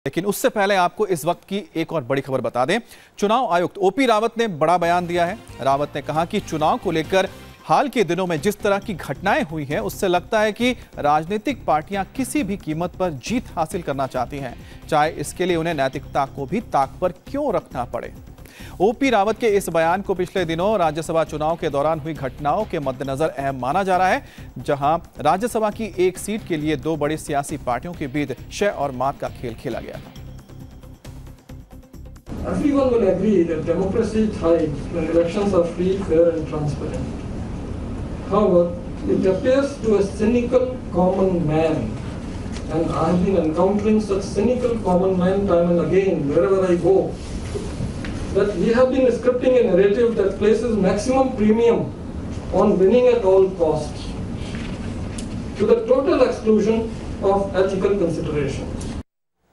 लेकिन उससे पहले आपको इस वक्त की एक और बड़ी खबर बता दें। चुनाव आयुक्त ओपी रावत ने बड़ा बयान दिया है। रावत ने कहा कि चुनाव को लेकर हाल के दिनों में जिस तरह की घटनाएं हुई हैं, उससे लगता है कि राजनीतिक पार्टियां किसी भी कीमत पर जीत हासिल करना चाहती हैं, चाहे इसके लिए उन्हें नैतिकता को भी ताक पर क्यों रखना पड़े। ओपी रावत के इस बयान को पिछले दिनों राज्यसभा चुनाव के दौरान हुई घटनाओं के मद्देनजर अहम माना जा रहा है, जहां राज्यसभा की एक सीट के लिए दो बड़ी सियासी पार्टियों के बीच शय और मात का खेल खेला गया था। Everyone will agree that democracy thrives when elections are free, fair and transparent. However, it appears to a cynical common man, and I have been encountering such cynical common man time and again wherever I go, that we have been scripting a narrative that places maximum premium on winning at all costs, to the total exclusion of ethical considerations.